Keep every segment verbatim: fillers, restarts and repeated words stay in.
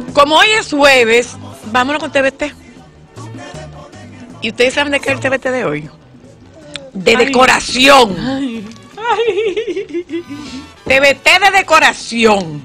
Como hoy es jueves, vámonos con T V T. ¿Y ustedes saben de qué es el T V T de hoy? De ay, decoración. Ay, ay. T V T de decoración.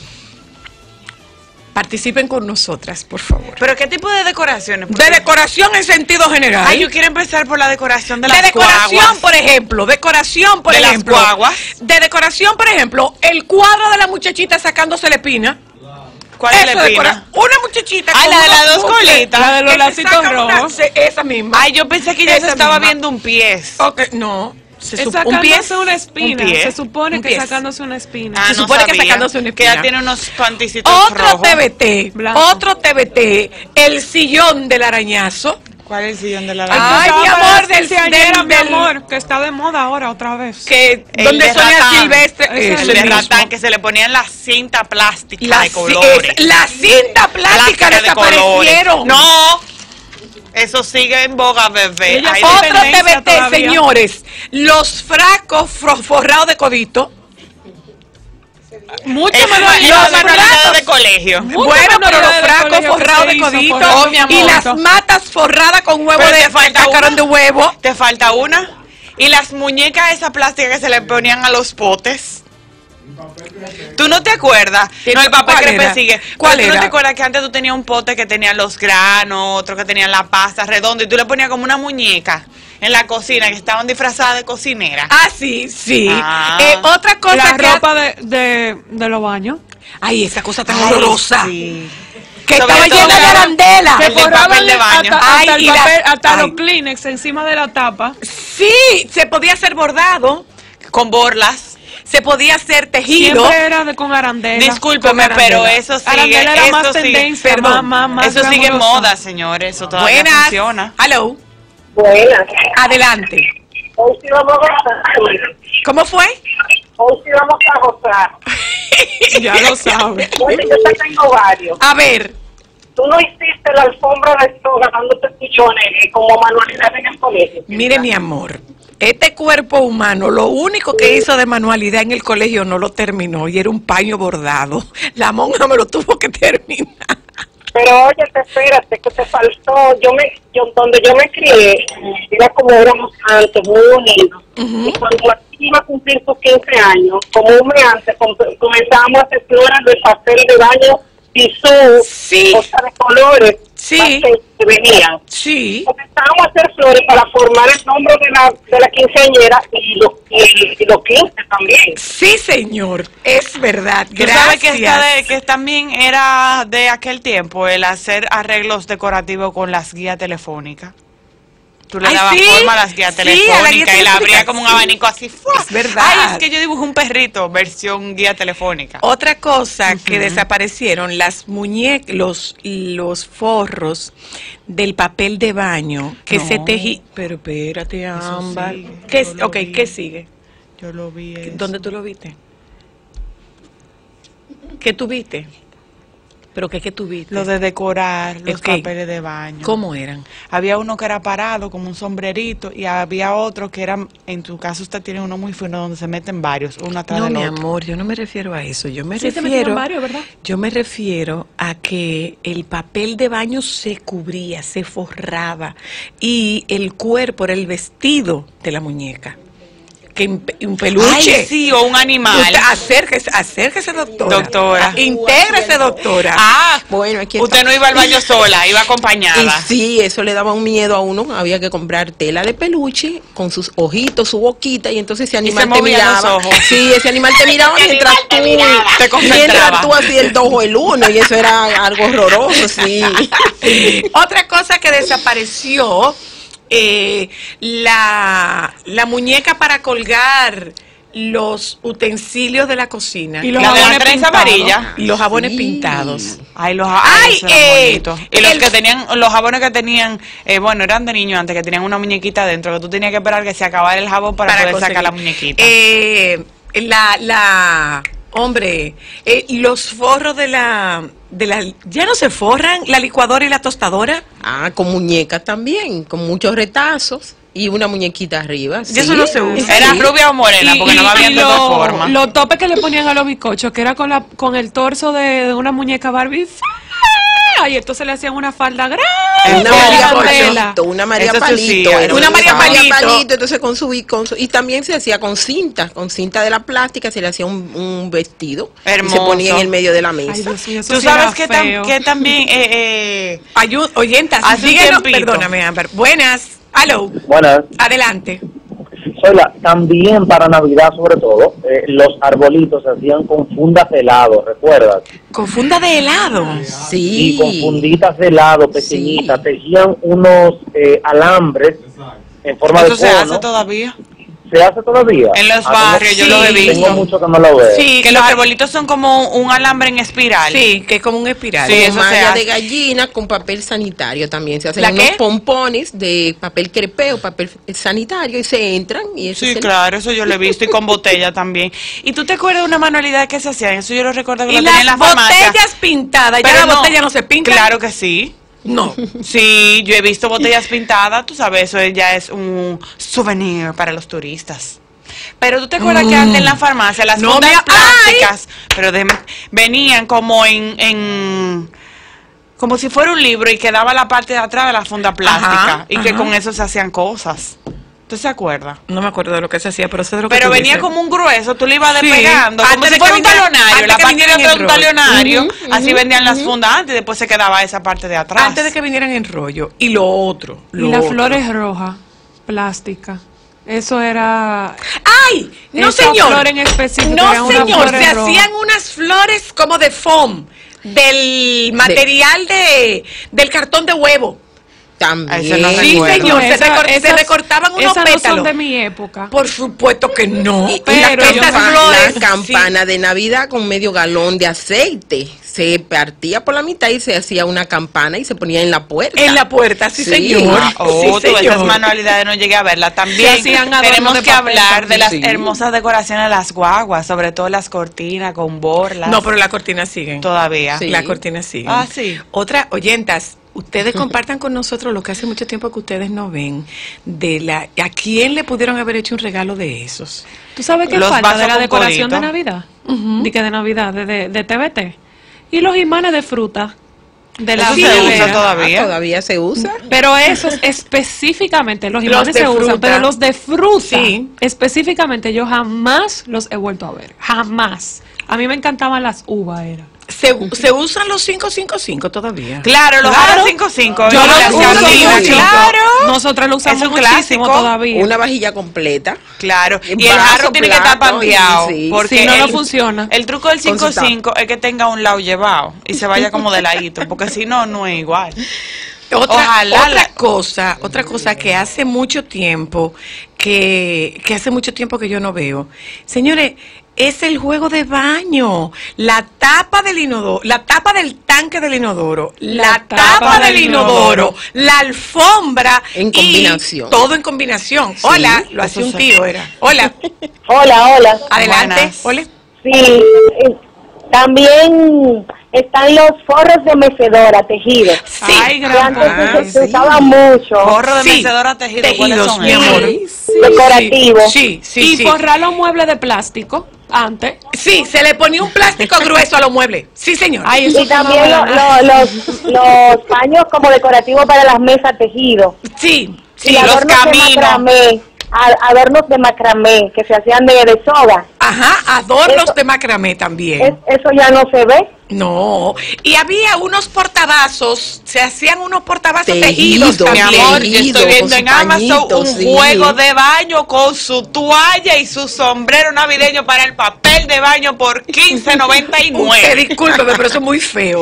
Participen con nosotras, por favor. ¿Pero qué tipo de decoraciones? De decoración en sentido general. Ay, yo quiero empezar por la decoración de las De decoración, guaguas. por ejemplo. Decoración, por de ejemplo. Las guaguas. De decoración, por ejemplo, el cuadro de la muchachita sacándose la espina. ¿Cuál es la espina? Una muchachita. Ay, la de las dos colitas. La de los lacitos rojos. Esa misma. Ay, yo pensé que ya se estaba viendo un pie. Ok, no. Se es sacándose un una espina. Un se supone que sacándose una espina. Ah, se no supone sabía. que sacándose una espina. Que ya tiene unos panticitos otro rojos. T V T. Blanco. Otro T V T. El sillón del arañazo. ¿Cuál es el sillón del arañazo? Ay, mi amor, del sillón mi amor, que está de moda ahora otra vez. Que el donde Sonia ratán. Silvestre. Es el de ratán, que se le ponían la cinta plástica la, de colores. Es, la cinta plástica, plástica desaparecieron. De no. Eso sigue en boga, bebé. Hay otro T V T, todavía. Señores. Los frascos forrados de codito. Mucho menos manualidades de colegio. Mucho bueno, pero los frascos forrados de codito oh, y las matas forradas con huevo pero de cascarón de huevo. Te falta una. Y las muñecas esas plásticas que se le ponían a los potes. ¿Tú no te acuerdas? No, el papel crepe sigue. ¿Cuál ¿Tú era? no te acuerdas que antes tú tenías un pote que tenía los granos, otro que tenía la pasta redonda y tú le ponías como una muñeca en la cocina que estaban disfrazadas de cocinera? Ah, sí, sí. Ah. Eh, otra cosa la que... La ropa de, de, de los baños. Ay, esa cosa tan horrorosa. Sí. Que Sobre estaba llena de arandela. El de papel de baño. Hasta, hasta, ay, el papel, la, hasta ay. los Kleenex encima de la tapa. Sí, se podía hacer bordado. Con borlas. Se podía hacer tejido. Siempre era de, con arandela. Discúlpeme, con arandela. pero eso sigue. Arandela era eso más sigue, tendencia, perdón, más, más, eso más sigue en glamorosa. moda, señores. Eso todavía Buenas. funciona. Hello. Buenas. Adelante. Hoy sí vamos a gozar. ¿Cómo fue? Hoy sí vamos a gozar. Ya lo sabes. Oye, yo te tengo varios. A ver. Tú no hiciste la alfombra de soga dándote pichones eh, como manualidad en el colegio. Mire, mi amor. Este cuerpo humano, lo único que hizo de manualidad en el colegio no lo terminó y era un paño bordado. La monja me lo tuvo que terminar. Pero oye, te espérate, que te faltó. Yo me, yo donde yo me crié, era como éramos antes, muy unidos. Uh-huh. Y cuando iba a cumplir sus quince años, como un mes antes, comenzábamos a hacer flores de papel de baño y su sí. cosas de colores. Sí. Que venían. Sí. Comenzábamos a hacer flores para formar el nombre de la, de la quinceañera y los, y, y los quince también. Sí, señor, es verdad. ¿Tú Gracias. sabes que, esta de, que también era de aquel tiempo el hacer arreglos decorativos con las guías telefónicas? Tú le Ay, dabas sí, forma a las guías sí, telefónicas la guía y la abría como un abanico así. ¡fua! Es verdad. Ay, es que yo dibujé un perrito, versión guía telefónica. Otra cosa Uh-huh. que desaparecieron, las muñecas, los, los forros del papel de baño que No. se tejí. Pero espérate, Ámbar. sigue, ¿Qué, yo lo ok, vi. ¿qué sigue? Yo lo vi. Eso. ¿Dónde tú lo viste? ¿Qué tú viste? ¿Pero qué, qué tú viste? Lo de decorar los Okay. papeles de baño. ¿Cómo eran? Había uno que era parado, como un sombrerito, y había otro que era, en tu caso usted tiene uno muy fino, donde se meten varios, uno atrás No, del mi otro. amor, yo no me refiero a eso. Yo me Sí, se refiero. metían varios, ¿verdad? Yo me refiero a que el papel de baño se cubría, se forraba y el cuerpo era el vestido de la muñeca. Que un peluche. Ay, sí, o un animal. Usted, acérquese, acérquese, doctora. Doctora. Intégrese, doctora. Ah, Bueno, aquí usted no iba al baño sola, iba acompañada. Y sí, eso le daba un miedo a uno. Había que comprar tela de peluche con sus ojitos, su boquita, y entonces ese animal se te movían miraba. los ojos. Sí, ese animal te miraba mientras tú te mientras concentraba. tú hacías el dos o el uno, y eso era algo horroroso, sí. Otra cosa que desapareció, eh, la, la muñeca para colgar los utensilios de la cocina. Y los La de la jabones trenza pintados. amarilla. Y los jabones Sí. pintados. Ay, los Ay, jabones eran eh, bonitos. Y los el- que tenían, los jabones que tenían, eh, bueno, eran de niños antes, que tenían una muñequita dentro, que tú tenías que esperar que se acabara el jabón para, poder conseguir. sacar la muñequita. Eh, la, la, hombre, eh, los forros de la, de la, ya no se forran, la licuadora y la tostadora. Ah, con muñecas también, con muchos retazos y una muñequita arriba. Y eso no se usa. Era rubia o morena, porque no me habían de otra lo- forma. Los topes que le ponían a los bizcochos, que era con la con el torso de, de una muñeca Barbie. María, y entonces le hacían una falda grande. Una María Palito, una María Eso Palito, sí, era una María Palito. entonces con su, con su y también se hacía con cinta, con cinta de la plástica, se le hacía un, un vestido hermoso. Y se ponía en el medio de la mesa. Ay, Dios mío, eso Tú sí sabes era que, tam, feo. que también eh, eh, Ayu- oyentas, Hace un síguenos, tiempito. perdóname, Amber. Buenas, aló, Buenas. adelante. Sola, también para Navidad sobre todo, eh, los arbolitos se hacían con fundas de helado, ¿recuerdas? Con funda de helado. Sí. Y con funditas de helado pequeñitas, Sí. tejían unos eh, alambres en forma eso de se cono. hace todavía. ¿Se hace todavía? En los Ah, barrios, tengo- yo lo he sí, visto. Tengo mucho que no lo veo. Sí, Que los claro. arbolitos son como un alambre en espiral. Sí, que es como un espiral. Sí, Con eso se malla hace. de gallina con papel sanitario también se hacen ¿La unos qué? pompones de papel crepé o papel sanitario y se entran y eso Sí, se- claro, eso yo lo he visto y con botella también. ¿Y tú te acuerdas de una manualidad que se hacía? Eso yo lo recuerdo que Y lo tenía las en la farmacia. botellas pintadas, ya Pero la botella no se pinta. Claro que sí. No. Sí, yo he visto botellas pintadas, tú sabes, eso ya es un souvenir para los turistas. Pero tú te acuerdas que antes en la farmacia las No, fundas mira, plásticas, pero de- venían como en, en como si fuera un libro y quedaba la parte de atrás de la funda plástica Ajá, y que ajá. con eso se hacían cosas. ¿Tú se acuerdas? No me acuerdo de lo que se hacía, pero sé de lo que Pero tú venía dices. como un grueso, tú le ibas Sí, despegando, como antes si de fuera que un viniera- talonario, antes la que parte vinieran de en atrás un rollo. talonario, Ujú, así ujú, vendían las ujú. fundas antes y después se quedaba esa parte de atrás. Antes de que vinieran en rollo. Y lo otro. Lo Y las otro. flores rojas, plástica. Eso era... ¡Ay! No, Esa señor. flor en específico No, eran unas señor. flores Se rojas. hacían unas flores como de foam. Del material de, del cartón de huevo. también. Ese no Sí, recuerdo. señor. Se, Esa- recor- se esas- recortaban unos esas no son pétalos. de mi época. Por supuesto que no. Y, y Pero la, yo- campa- flores, la campana de Navidad con medio galón de aceite. Se partía por la mitad y se hacía una campana y se ponía en la puerta. En la puerta, sí, Sí. señor. Ah, oh, Sí, tú, señor. esas manualidades no llegué a verlas. También Se hacían adornos tenemos de que papel hablar de también. las Sí. hermosas decoraciones de las guaguas, sobre todo las cortinas con borlas. No, pero las cortinas siguen. todavía. Sí. Las cortinas siguen. Ah, sí. Otra, oyentas, ustedes compartan con nosotros lo que hace mucho tiempo que ustedes no ven, de la, ¿a quién le pudieron haber hecho un regalo de esos? ¿Tú sabes qué Los falta vasos de la con decoración de codito. Navidad? Di que de Navidad, de, de, de T V T. Y los imanes de fruta. De la Eso se nevera. usa todavía. Ah, todavía se usa. Pero esos específicamente, los Los imanes de se usan, fruta. pero los de fruta, Sí. específicamente yo jamás los he vuelto a ver. Jamás. A mí me encantaban las uvas, era. ¿Se, se usan los cinco cinco cinco todavía? Claro, los Claro. Ara cinco cinco. Yo y los las uso cartinas, mucho. claro. Nosotros lo usamos Es un muchísimo clásico. todavía. Una vajilla completa. Claro, En y el vaso, jarro tiene que estar plato, pandeado. y sí. Porque Si no, no el- funciona. El truco del Con su cinco cinco es que tenga un lado llevado y se vaya como de ladito, porque si no, no es igual. Otra, Ojalá otra la- cosa, otra cosa que hace mucho tiempo, que, que hace mucho tiempo que yo no veo. Señores, es el juego de baño, la tapa del inodoro, la tapa del tanque del inodoro, la, La tapa, tapa del del inodoro, inodoro. la alfombra En y combinación. todo en combinación. Hola, lo hacía un eso tío, era. Hola, Hola, hola. adelante. Buenas. Hola. Sí, eh, también están los forros de mecedora tejidos. Sí. Ay, Que gran antes cosa. se, se usaba mucho. Gorro de Sí. mecedora tejido, ¿cuáles Tejidos, son mi esos? amor. Decorativo. Sí, sí, y sí. forrar los muebles de plástico antes. Sí, se le ponía un plástico grueso a los muebles. Sí, señor. Ay, eso Y es una también lo- buena. lo- los, los paños como decorativos para las mesas tejidos. Sí, y sí. los adornos de caminos. macramé, a- adornos de macramé que se hacían de, de soga. Ajá, adornos Eso- de macramé también. Es- eso ya no se ve. No, y había unos portavasos, se hacían unos portavasos Tejidos, tejidos, Mi también. amor, yo Tejido, estoy con viendo su en Amazon pañito, un sí. juego de baño con su toalla y su sombrero navideño para el papel de baño por quince noventa y Usted nueve. discúlpeme, pero eso es muy feo.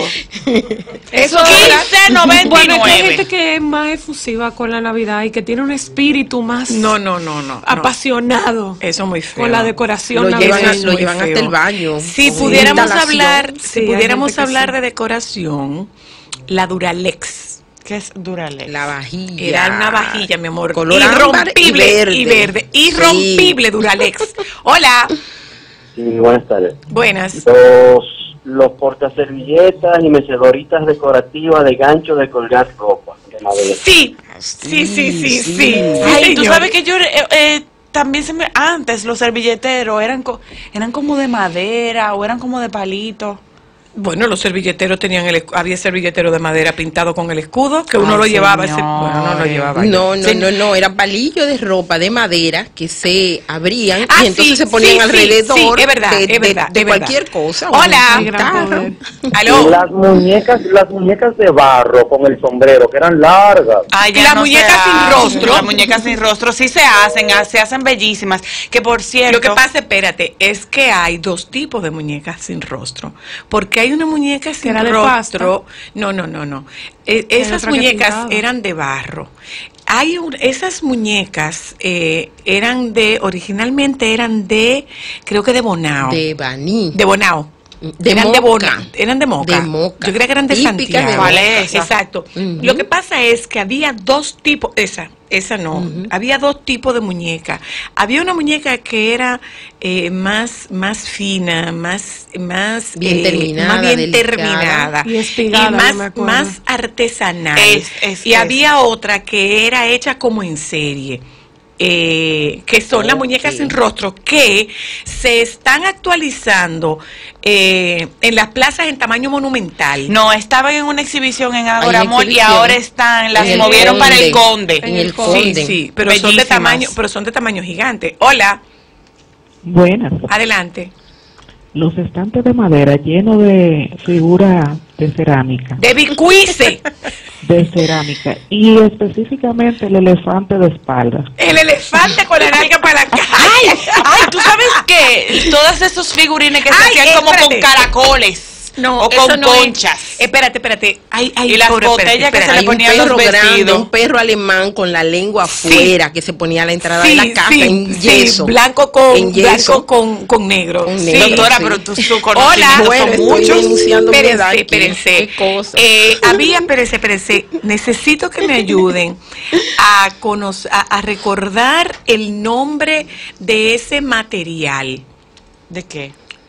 Eso quince noventa y Bueno, es que hay gente nueve. que es más efusiva con la Navidad y que tiene un espíritu más No, no, no, no. no. apasionado Eso es muy feo. con la decoración Lo llevan, a- navideña. lo muy llevan feo. hasta el baño. Si con pudiéramos instalación. hablar, Sí, si hay pudiéramos gente que hablar sí. de decoración, la Duralex. ¿Qué es Duralex? La vajilla. Era una vajilla, mi amor. Color ámbar y irrompible verde. y verde. Irrompible Duralex. Hola. Sí, buenas tardes. Buenas. Los, los portaservilletas y mecedoritas decorativas de gancho de colgar ropa de madera. Sí. Sí, sí, sí, sí. sí, Ay, tú señor. sabes que yo eh, eh, también se me antes los servilleteros eran co- eran como de madera o eran como de palito. Bueno, los servilleteros tenían el, escu- había servilletero de madera pintado con el escudo, que uno Ay, lo llevaba, ese, señores. bueno, no lo llevaba. yo. No, no, Sí. no, no, eran palillos de ropa de madera que se abrían Ah, y entonces sí, se ponían sí, sí, alrededor sí, es verdad, de, es de- verdad, de es verdad. cualquier cosa. Hola. un Qué gran guitarra. poder. ¿Aló? Las muñecas, las muñecas de barro con el sombrero, que eran largas. Ay, Y las no se muñecas sin hacen. rostro. Las muñecas sin rostro sí se hacen, ah, se hacen bellísimas. Que por cierto. Lo que pasa, espérate, es que hay dos tipos de muñecas sin rostro. Porque hay una muñeca sin era de rostro. No, no, no, no. Eh, Hay esas otra que muñecas pintaba. eran de barro. Hay un- esas muñecas eh, eran de, originalmente eran de, creo que de Bonao. De Baní. De Bonao. De eran de Moca. Bona, eran de Moca. De Moca. Yo creía que eran de Típicas de Santiago. ¿Cuál es esa? Exacto. Ujú. Lo que pasa es que había dos tipos, esa, esa no, había dos tipos de muñeca. Había una muñeca que era eh, más, más fina, más, más Bien eh, terminada, más bien delicada. terminada Y espigada, y yo más, me acuerdo. más artesanal. Es- es- y es. había otra que era hecha como en serie. Eh, que son las Ok. muñecas sin rostro que se están actualizando eh, en las plazas en tamaño monumental. No, estaban en una exhibición en Agora Hay Mall y exhibición. ahora están, las En el movieron para el Conde. Conde. En el Sí, Conde. sí, pero son de Bellísimas. tamaño, pero son de tamaño gigante. Hola, Buenas. adelante. Los estantes de madera llenos de figuras de cerámica, De Bicuice, de cerámica y específicamente el elefante de espalda. el elefante con la nalga para la calle. Ay, ¿tú sabes qué? Todos esos figurines que se Ay, hacían como espérate. con caracoles. No, o eso con no es. conchas. Espérate, espérate. Ay, ay, Y las pobre, espérate, botellas que espérate. se le Hay un ponían los perro grande, vestidos. un perro alemán con la lengua Sí. afuera que se ponía a la entrada de la casa sí, en sí, yeso. blanco con En yeso. blanco con, con negro. Con Sí. negro, Doctora, sí. pero tus tu Hola. conocimientos Bueno, son estoy muchos. denunciando mi edad Espérense, aquí. espérense. Qué cosa. Eh, había, espérense, espérense. Necesito que me ayuden a, conocer, a, a recordar el nombre de ese material. ¿De qué?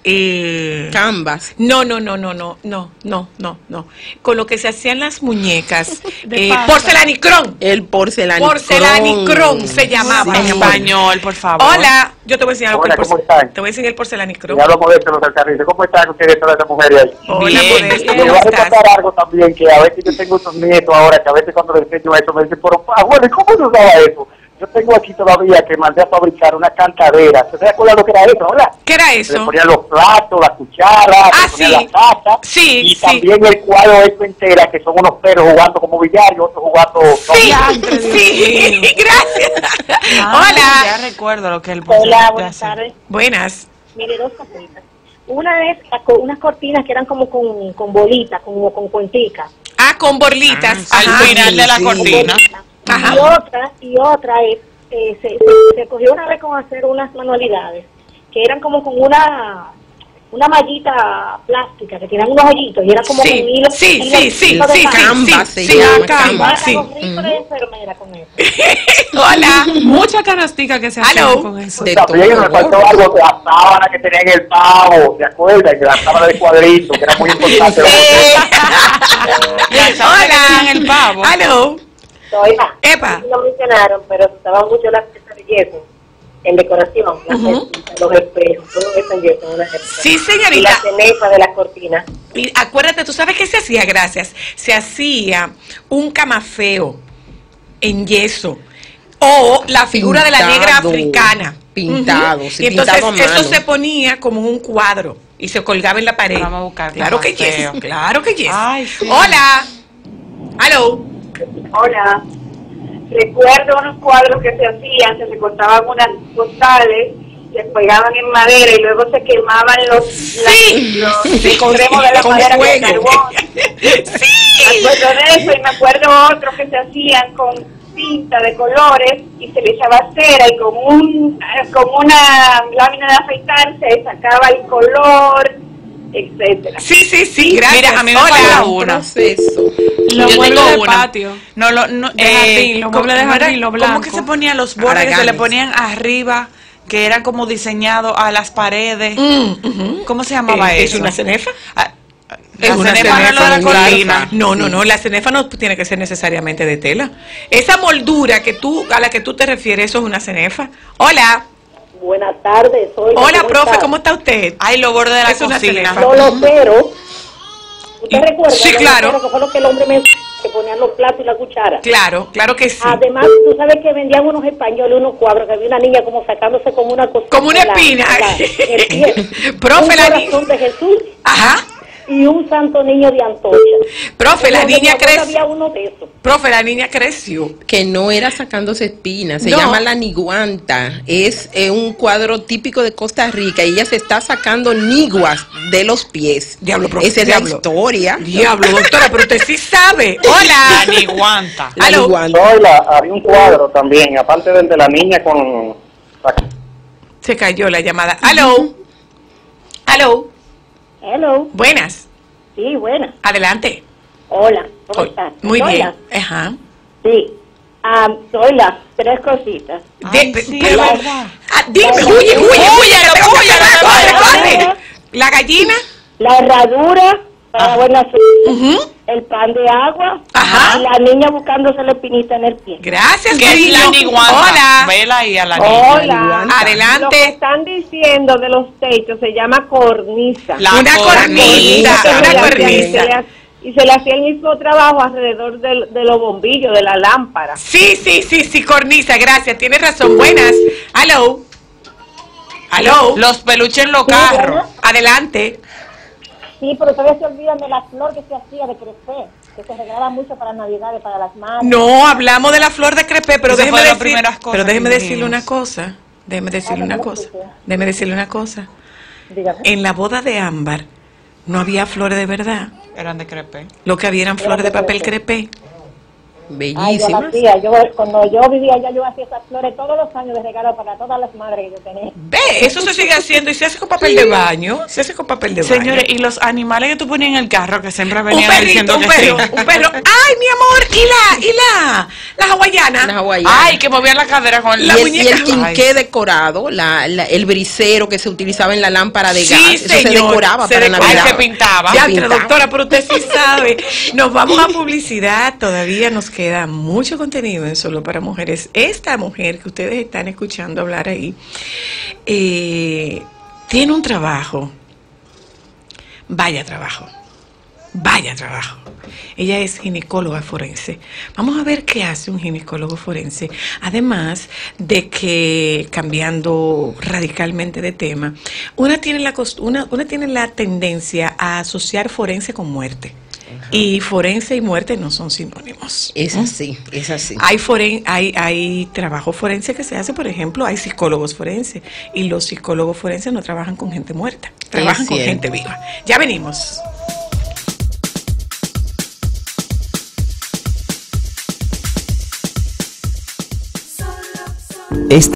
Eh, Canvas. no, no, no, no, no, no, no, no, no. Con lo que se hacían las muñecas. De eh, pasta. porcelanicrón. El porcelanicrón. Porcelanicrón se llamaba. En mi amor. español, por favor. Hola, yo te voy a enseñar lo que Hola, el porce- ¿cómo están? Te voy a enseñar el porcelanicrón. Y hablo Modesto los alcaldes. ¿Cómo están ustedes, todas esas mujeres ahí? Hola, Bien. Modesto, Y le ¿cómo voy a estás? reportar algo también, que a veces yo tengo otros nietos ahora, que a veces cuando les enseño eso me dicen, pero abuelo, ¿y cómo se usaba eso? Yo tengo aquí todavía que mandé a fabricar una cantadera. ¿Se acuerdan lo que era eso, verdad? ¿Qué era Se le eso? ponían los platos, las cucharas, Ah, se le ponían sí. la taza. Sí, y sí. también el cuadro eso entera, que son unos perros jugando como billar y otros jugando... Sí, Diantre, Dios sí, mío. gracias. Ah, Hola. Ya recuerdo lo que el Hola, ya buenas sé. tardes. Buenas. Mire, dos cositas. Una es la co- unas cortinas que eran como con, con bolitas, como con cuenticas. Ah, con borlitas. Al Ajá. final de la sí. cortina. Ajá. Y otra, y otra es, eh, se, se, se cogió una vez con hacer unas manualidades, que eran como con una una mallita plástica, que tenían unos hoyitos, y era como Sí, con hilo. sí, hilo- sí, sí, hilo de sí, malla. Canvas sí, se sí, llama, Canvas, Canvas. sí. Los ricos de enfermera con eso. Hola. Mucha canastica que se Hello. hacía con eso. De También todo me faltó color. algo de la sábana que tenía en el pavo, ¿se acuerdan? Que la sábana de cuadrito, que era muy importante. Hola. En el pavo. Hello. Oiga, Epa. no mencionaron, pero se usaban mucho las piezas de yeso en decoración, las mesitas, los espejos, todo eso en yeso. Una época. Sí, Y señorita. la cenefa de las cortinas. Y acuérdate, ¿tú sabes qué se hacía? Gracias. Se hacía un camafeo en yeso o la figura de la negra Pintado, africana. pintado, Ujú. sí, Y entonces pintado a eso mano. se ponía como en un cuadro y se colgaba en la pared. Vamos a buscar Claro que camafeo. yes, claro que yes. Ay, sí. Hola. Hello. Hola. Recuerdo unos cuadros que se hacían, se recortaban unas postales, se pegaban en madera y luego se quemaban los, Sí. las- los Sí. con remos de la Con madera con fuego. carbón. Me Sí. acuerdo de eso y me acuerdo otros que se hacían con cinta de colores y se le echaba cera y con un con una lámina de afeitar se sacaba el color, etcétera. Sí, sí, sí, gracias. Mira, a mí me Hola. falta una. Proceso. Los Yo muebles tengo de una. patio. No, lo, no, De jardín, los ¿cómo- muebles de cómo era- jardín, lo ¿Cómo blanco. que se ponían los bordes que se le Haraganes. ponían arriba, que eran como diseñados a las paredes? Mm, ujú. ¿Cómo se llamaba Eh, eso? ¿Es una cenefa? Ah, Es la una cenefa no es lo de la cenefa, cortina. No, no, no, la cenefa no tiene que ser necesariamente de tela. Esa moldura que tú, a la que tú te refieres, eso es una cenefa. Hola. Buenas tardes, soy Hola, profe, ¿cómo está usted? Ay, los bordes de la Es una cocina. cenefa. No lo pero ¿Usted recuerda? Sí, ¿no? claro. Que fue lo que el hombre me que ponían los platos y la cuchara. Claro, claro que sí. Además, tú sabes que vendían unos españoles, unos cuadros, que había una niña como sacándose como una cosa. Como una espina. El pie. Profe, un la corazón de Jesús. Ajá. Y un santo niño de Antocha. Profe, la niña creció. Había uno de esos. Profe, la niña creció. Que no era sacándose espinas, se No. llama la niguanta. Es eh, un cuadro típico de Costa Rica y ella se está sacando niguas de los pies. Diablo, profe, Esa es diablo. la historia. Diablo, doctora, pero usted sí sabe. Hola. La niguanta. La Aló. niguanta. Hola, había un cuadro también, aparte del de la niña con... Se cayó la llamada. Aló. Aló. Hello. Buenas. Sí, buena. Adelante. Hola. ¿Cómo Hoy- estás? Muy Hola. bien. Ajá. Sí. Ah, hola. Tres cositas. Ay, De- sí, pero- es verdad. ah, dime, La- huye, huye, huye, Huye, te tengo que huye, llamar, la- corre, la- corre. La gallina. La herradura para Ah. buena suerte. Ujú. El pan de agua. Ajá. Y la niña buscándose la espinita en el pie. Gracias, ¿Qué es la cariño. niguanta? Hola. Vela ahí a la niña. Hola. Lo que Adelante. están diciendo de los techos se llama cornisa. La Una cornisa. cornisa, Que se una le hacía- cornisa. se le ha- Y se le hacía el mismo trabajo alrededor del- de los bombillos, de la lámpara. Sí, sí, sí, sí, cornisa, gracias. Tienes razón. Buenas. Aló. Aló. Los peluches en los Sí, carros. bueno. Adelante. Sí, pero todavía se olvidan de la flor que se hacía de crecer, que se regalaba mucho para Navidades, para las madres. No, hablamos de la flor de crepé, pero Esa déjeme fue de las decir, primeras cosas pero déjeme que decirle dijimos. una cosa. Déjeme decirle Ah, una no, cosa. no, no, no. Déjeme decirle una cosa. Dígame. En la boda de Ámbar no había flores de verdad. Eran de crepe. Lo que había eran flores de papel crepé. Ay, yo Bellísimas. la hacía, yo, cuando yo vivía allá, yo hacía esas flores todos los años de regalo para todas las madres que yo tenía. Ve, eso se sigue haciendo y se hace con papel de baño. Se hace con papel de baño. Señores, y los animales que tú ponías en el carro que siempre Un venían perrito, diciendo un que perro, sí. un perro. Ay, mi amor, y la, y la, la hawaiana. La hawaiana. Ay, que movían la cadera con Y la el, muñeca. y el quinqué Ay. decorado, la, la- el brisero que se utilizaba en la lámpara de Sí, gas, eso se señor, decoraba se para decoraba. Navidad. Ay, se pintaba. Ya, Se pero pintaba. doctora, pero usted sí sabe. Nos vamos a publicidad. Todavía nos queda mucho contenido en Solo para Mujeres. Esta mujer que ustedes están escuchando hablar ahí eh, tiene un trabajo. Vaya trabajo. Vaya trabajo. Ella es ginecóloga forense. Vamos a ver qué hace un ginecólogo forense. Además de que, cambiando radicalmente de tema, una tiene la, cost- una, una tiene la tendencia a asociar forense con muerte. Y forense y muerte no son sinónimos. Es así, es así. Hay, foren, hay, hay trabajo forense que se hace, por ejemplo, hay psicólogos forenses. Y los psicólogos forenses no trabajan con gente muerta, trabajan Es con cierto. gente viva. Ya venimos. Esta